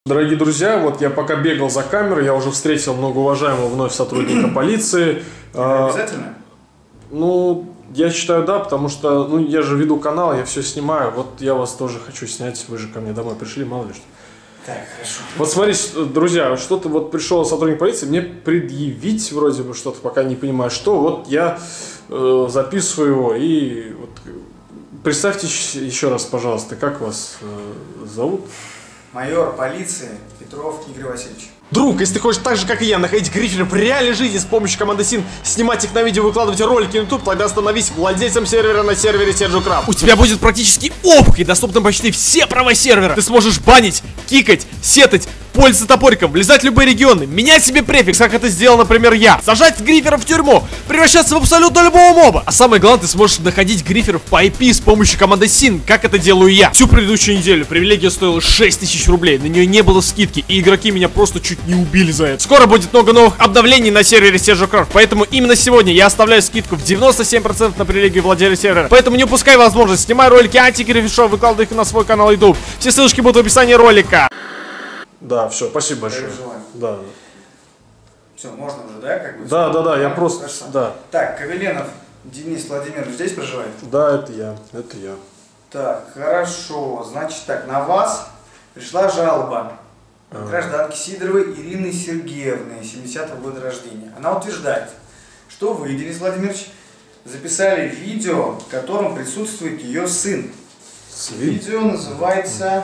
Дорогие друзья, вот я пока бегал за камерой, я уже встретил многоуважаемого вновь сотрудника полиции. Это обязательно? Ну, я считаю, да, потому что, ну, я же веду канал, я все снимаю. Вот я вас тоже хочу снять, вы же ко мне домой пришли, мало ли что. Так, хорошо. Вот смотрите, друзья, что-то вот пришел сотрудник полиции, мне предъявить вроде бы что-то, пока не понимаю, что. Вот я записываю его и вот, представьте еще раз, пожалуйста, как вас зовут? Майор полиции Петров Игорь Васильевич. Друг, если ты хочешь так же, как и я, находить гриферов в реальной жизни с помощью команды СИН, снимать их на видео, выкладывать ролики на YouTube, тогда становись владельцем сервера на сервере SergioCraft. У тебя будет практически опыт и доступны почти все права сервера. Ты сможешь банить, кикать, сетать, пользоваться топориком, влезать в любые регионы, менять себе префикс, как это сделал, например, я, сажать гриферов в тюрьму, превращаться в абсолютно любого моба. А самое главное, ты сможешь находить гриферов по IP с помощью команды СИН, как это делаю я. Всю предыдущую неделю привилегия стоила 6000 рублей, на нее не было скидки, и игроки меня просто чуть не убили за это. Скоро будет много новых обновлений на сервере SergioCraft, поэтому именно сегодня я оставляю скидку в 97% на привилегию владельца сервера. Поэтому не упускай возможность, снимай ролики антигрифер-шоу, выкладывай их на свой канал YouTube. Все ссылочки будут в описании ролика. Да, все, спасибо большое. Да. Все, можно уже, да? Как бы, Да, я просто... Хорошо. Да. Так, Ковеленов Денис Владимирович здесь проживает? Да, это я. Так, хорошо. Значит так, на вас пришла жалоба гражданки Сидоровой Ирины Сергеевны, 70-го года рождения. Она утверждает, что вы, Денис Владимирович, записали видео, в котором присутствует ее сын. Видео называется...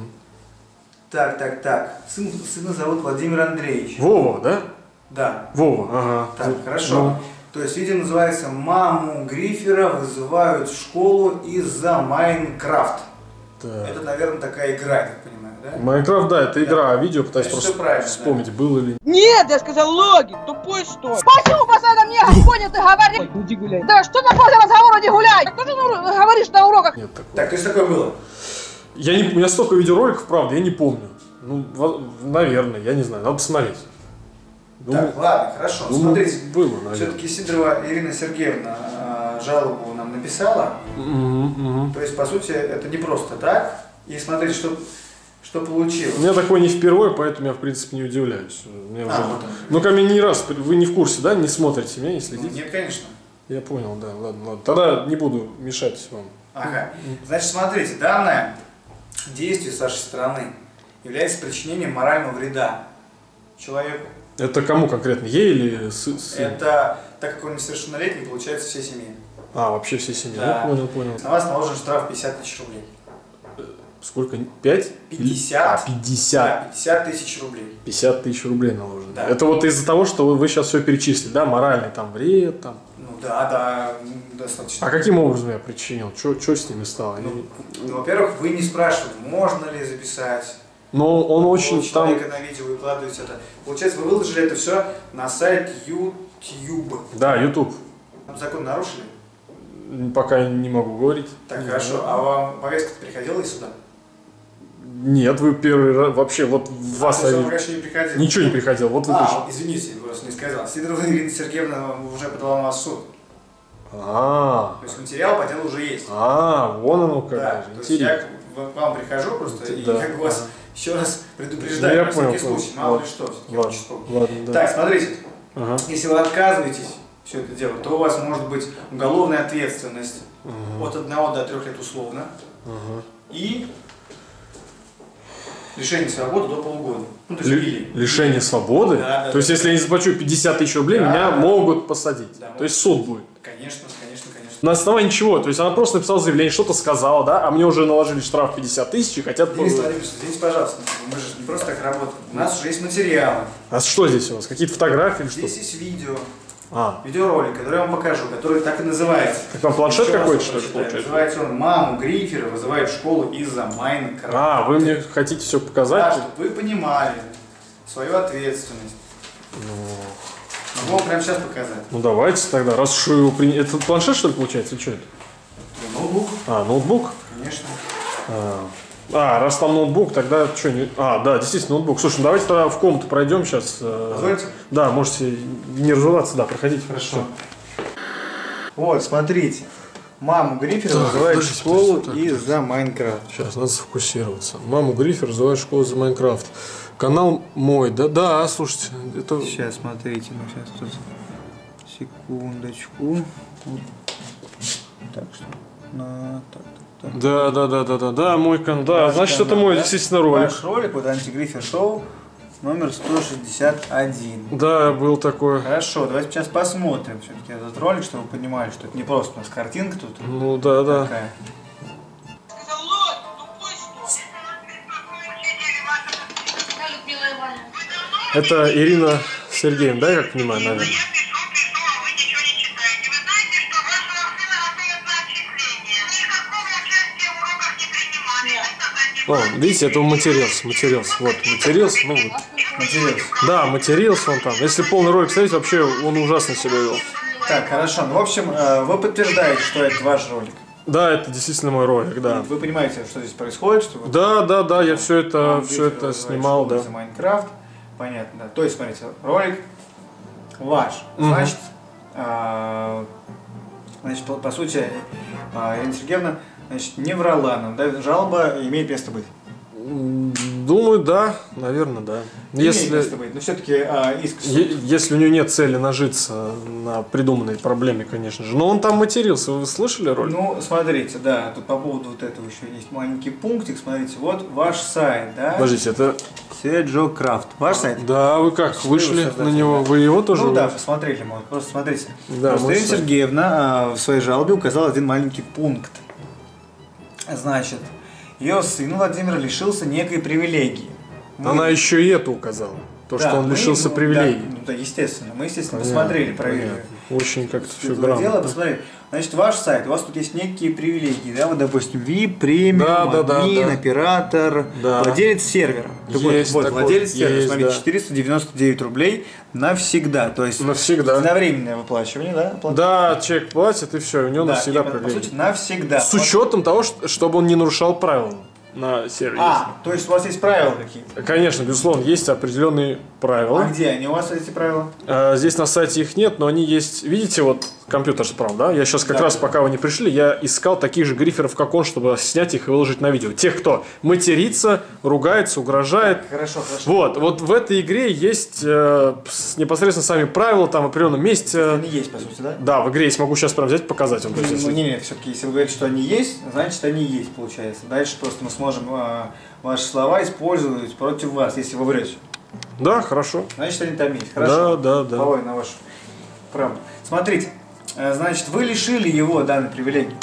Так. Сына зовут Владимир Андреевич. Вова, да? Да. Вова, ага. Так, хорошо. То есть видео называется «Маму Грифера вызывают в школу из-за Майнкрафт». Да. Это, наверное, такая игра, я так понимаю, да? Майнкрафт, да, это игра, а видео пытаюсь Это просто вспомнить, было или нет. Нет, я сказал логин, тупой что ли? Почему постоянно мне Господи ты говоришь? Ой, иди гуляй. Да что такое за разговор, иди гуляй? Что ты говоришь на уроках? Нет такого. Так, то есть такое было? У меня столько видеороликов, правда, я не помню. Ну, наверное, я не знаю, надо посмотреть. Так, ладно, хорошо. Смотрите, было, наверное. все-таки Сидорова Ирина Сергеевна жалобу нам написала. То есть, по сути, это не просто так. И смотрите, что получилось. У меня такое не впервые, поэтому я, в принципе, не удивляюсь. Ну, ко мне не раз, вы не в курсе, да, не смотрите меня, не следите? Нет, конечно. Я понял, да, ладно. Тогда не буду мешать вам. Ага. Значит, смотрите, данное действие с вашей стороны является причинением морального вреда человеку. Это кому конкретно? Ей или сыну? Это, так как он несовершеннолетний, получается всей семье. А, вообще всей семьи. Да. Ну, понял. На вас наложен штраф 50 тысяч рублей. Сколько? 5? 50. 50. Да, 50 тысяч рублей. 50 тысяч рублей наложено. Да. Это вот из-за того, что вы сейчас все перечислили, да? Моральный там вред, там. Ну да, достаточно. А каким образом я причинил? Что с ними стало? Ну, во-первых, вы не спрашивали, можно ли записать. Но он очень там... Человека на видео выкладываете это. Получается, вы выложили это все на сайт YouTube. Да, YouTube. Закон нарушили? Пока не могу говорить. Так, хорошо. А вам повестка приходила из суда? Нет, вы первый раз... Вообще, вот в вас... Пока еще не приходил. Ничего не приходил. Вот вы извините, просто не сказал. Сидорова Ирина Сергеевна уже подала на вас в суд. То есть материал по делу уже есть. Вон оно как. Да, то есть я к вам прихожу просто и как бы вас еще раз предупреждаю, на всякий случай, мало ли что. Ладно, так, смотрите, если вы отказываетесь все это делать, то у вас может быть уголовная ответственность от 1 до 3 лет условно и лишение свободы до полугода. Ну, то есть лишение свободы? Да, то есть, если я не заплачу 50 тысяч рублей, меня могут посадить. Да, то есть, суд будет. Конечно. На основании чего? То есть, она просто написала заявление, что-то сказала, да, а мне уже наложили штраф 50 тысяч и хотят... Денис Владимирович, извините, пожалуйста, мы же не просто так работаем. У нас уже есть материалы. А что здесь у вас? Какие-то фотографии или что? Здесь есть видео. Видеоролик, который я вам покажу, который так и называется. Так вам планшет какой-то, что ли, получается? Называется он «Маму Грифера вызывают в школу из-за Майнкрафта». Вы мне хотите все показать? Да, чтобы вы понимали свою ответственность. Могу вам прямо сейчас показать. Ну давайте тогда, раз уж его приняли. Это планшет, что ли, получается, или что это? Ноутбук. Ноутбук? Конечно. Раз там ноутбук, тогда что не... Да, действительно, ноутбук. Слушай, давайте тогда в комнату пройдем сейчас. Позвольте? Да, можете не разуваться, да, проходите. Хорошо. Вот, смотрите. Маму Гриффера Так, вызывает в подождите, школу подождите, из-за Майнкрафт. Сейчас, надо сфокусироваться. Маму Гриффер вызывает в школу за Майнкрафт. Канал мой, да? Да, слушайте, это... Сейчас, смотрите, ну сейчас тут... Секундочку. Так что... Так. Да, мой канал. Да, значит, это мой действительно ролик. Ваш ролик, вот Антигриффер Шоу, номер 161. Да, был такой. Хорошо, давайте сейчас посмотрим все-таки этот ролик, чтобы вы понимали, что это не просто у нас картинка тут. Ну да. Такая. Это Ирина Сергеевна, да, я как понимаю, наверное? О, видите, это матерился. Вот, матерился, ну вот. Материал. Да, матерился он там. Если полный ролик смотреть, вообще он ужасно себя вел. Так, хорошо. Ну, в общем, вы подтверждаете, что это ваш ролик. Да, это действительно мой ролик, да. Вы понимаете, что здесь происходит? Что вы... Да, я все это снимал, да. За Майнкрафт. Понятно, да. То есть, смотрите, ролик ваш. Значит, по сути, Ирина Сергеевна, значит, не врала нам, да? Жалоба имеет место быть. Думаю, да, наверное, да. Имеет место быть, но все-таки иск. Если у нее нет цели нажиться на придуманной проблеме, конечно же. Но он там матерился, вы слышали ролик? Ну, смотрите, да, тут по поводу вот этого еще есть маленький пунктик. Смотрите, вот ваш сайт, да? Подождите, это... Sergio Craft. Ваш сайт? Да, вы как, вышли на него? Вы его тоже? Ну да, посмотрели мы. Просто смотрите. Да, просто Ирина Сергеевна в своей жалобе указала один маленький пункт. Значит, ее сын Владимир лишился некой привилегии. Она еще и это указала. То, да, что он лишился привилегий. Да, естественно. Мы, естественно, посмотрели, проверили. Очень как-то все дело, грамотно. посмотрели. Значит, ваш сайт, у вас тут есть некие привилегии, да, вот, допустим, VIP, премиум, админ, оператор, владелец сервера. Есть вот, такой, владелец сервера, есть, смотрите, да. 499 рублей навсегда, то есть навсегда. Единовременное выплачивание, да? Да, человек платит и все, у него навсегда привилегии. По сути, навсегда. С учетом того, чтобы он не нарушал правила на сервере. То есть у вас есть правила какие-то? Конечно, безусловно, есть определенные правила. А где они у вас, эти правила? Здесь на сайте их нет, но они есть. Видите, вот компьютер справа, да? Я сейчас как раз, пока вы не пришли, я искал таких же гриферов, как он, чтобы снять их и выложить на видео. Тех, кто матерится, ругается, угрожает. Хорошо. Вот в этой игре есть непосредственно сами правила, там в определенном месте. Они есть, по сути, да? Да, в игре есть, могу сейчас прям взять, показать вам. Не, все-таки, если вы говорите, что они есть, значит они есть, получается. Дальше просто мы сможем ваши слова использовать против вас, если вы врете. Да, хорошо. Значит, они там есть. Хорошо? Да. Полой на вашу правду. Смотрите, значит, вы лишили его данной привилегии.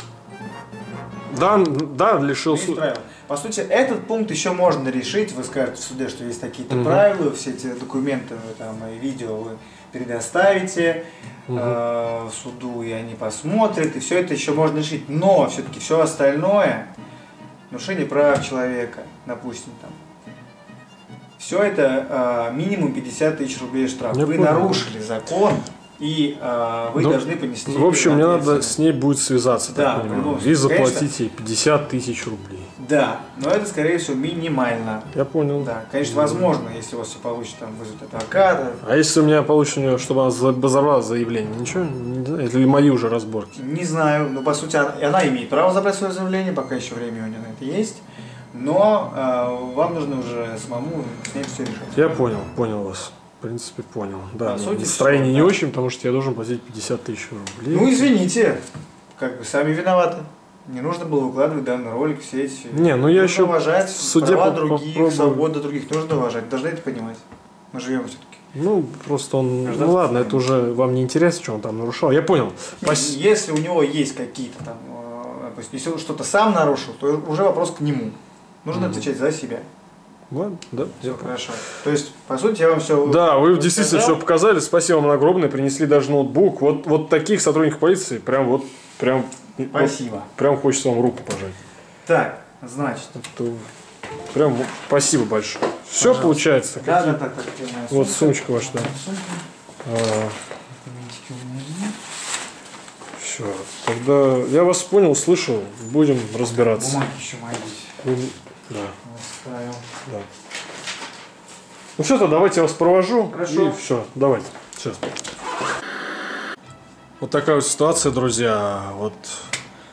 Да, лишил. По сути, этот пункт еще можно решить. Вы скажете в суде, что есть такие-то правила, все эти документы там, и видео вы предоставите суду, и они посмотрят, и все это еще можно решить. Но все-таки все остальное, нарушение прав человека, допустим, там, все это минимум 50 тысяч рублей штраф. Вы нарушили закон, и вы должны понести. В общем, мне надо с ней будет связаться, да, так понимаю, и заплатить ей 50 тысяч рублей. Да, но это, скорее всего, минимально. Я понял. Да, конечно, возможно, если у вас все получится, там, вызвать адвоката. А если у меня получится, чтобы она разобрала заявление? Ничего? Не знаю. Это ли мои уже разборки? Не знаю, но по сути она имеет право забрать свое заявление, пока еще время у нее на это есть. Но вам нужно уже самому с ней все решать. Я понял вас. В принципе, понял. Да, сути, настроение не очень, потому что я должен платить 50 тысяч рублей. Ну, извините, как бы сами виноваты. Не нужно было выкладывать данный ролик в сеть. Не, ну я еще уважать в суде права других, попробую. свободу других нужно уважать. Должны это понимать. Мы живем все-таки. Ну, просто он... Ну ладно, это уже вам не интересно, что он там нарушал. Я понял. Если у него есть какие-то там... Допустим, если он что-то сам нарушил, то уже вопрос к нему. Нужно отвечать за себя. Ладно, да. Все хорошо. То есть, по сути, я вам все... Да, вы действительно все показали. Спасибо вам огромное. Принесли даже ноутбук. Вот таких сотрудников полиции прям. Спасибо. Вот, прям хочется вам руку пожать. Так, значит. Прям спасибо большое. Все получается. Да. Вот сумочка ваша, да. Все. Тогда я вас понял, услышал. Будем разбираться. Бумаги еще мои. Да. Оставил. Да. Ну все, тогда давайте я вас провожу. Хорошо. И все, давайте. Сейчас. Вот такая вот ситуация, друзья. Вот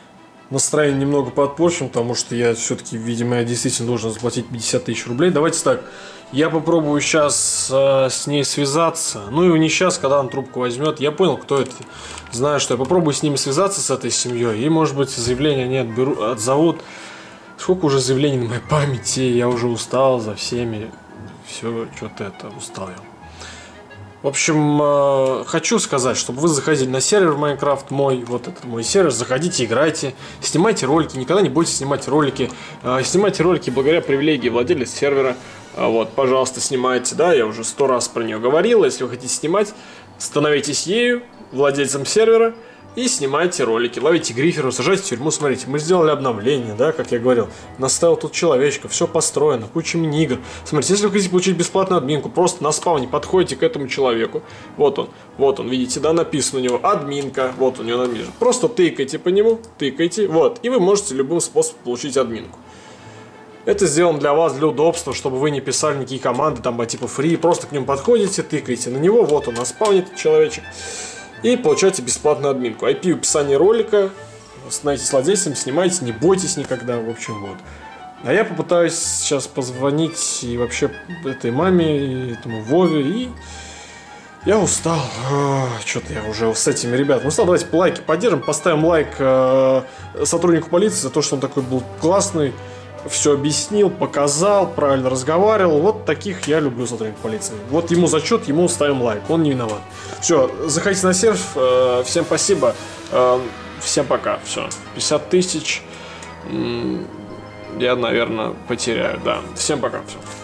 настроение немного подпорчен, потому что я все-таки, видимо, я действительно должен заплатить 50 тысяч рублей. Давайте так, я попробую сейчас с ней связаться. Ну и не сейчас, когда он трубку возьмет. Я понял, кто это. Знаю, что я попробую с ними связаться, с этой семьей. И, может быть, заявление они отзовут. Сколько уже заявлений на моей памяти. Я уже устал за всеми. Все, что-то это, устал я. В общем, хочу сказать, чтобы вы заходили на сервер Minecraft мой, вот этот мой сервер, заходите, играйте, снимайте ролики, никогда не бойтесь снимать ролики. Снимайте ролики благодаря привилегии владельца сервера. Вот, пожалуйста, снимайте, да, я уже 100 раз про нее говорил. Если вы хотите снимать, становитесь ею, владельцем сервера, и снимайте ролики, ловите гриферов, сажайте в тюрьму. Смотрите, мы сделали обновление, да, как я говорил, наставил тут человечка, все построено, куча мини-игр. Смотрите, если вы хотите получить бесплатную админку, просто на спауне подходите к этому человеку, вот он, видите, да, написано у него админка, вот у него написано, просто тыкайте по нему, тыкайте, вот, и вы можете любым способом получить админку. Это сделано для вас, для удобства, чтобы вы не писали никакие команды, там, по типу free, просто к нему подходите, тыкаете на него, вот он, на спауне этот человечек. И получаете бесплатную админку. IP в описании ролика. Становитесь владельцем, снимайте, не бойтесь никогда. В общем, вот. А я попытаюсь сейчас позвонить и вообще этой маме, и этому Вове. И я устал. Что-то я уже с этими ребятами устал. Давайте по лайки поддержим. Поставим лайк сотруднику полиции за то, что он такой был классный. Все объяснил, показал, правильно разговаривал. Вот таких я люблю сотрудников полиции. Вот ему зачет, ему ставим лайк. Он не виноват. Все, заходите на сервер. Всем спасибо. Всем пока. Все. 50 тысяч. Я, наверное, потеряю. Да. Всем пока. Все.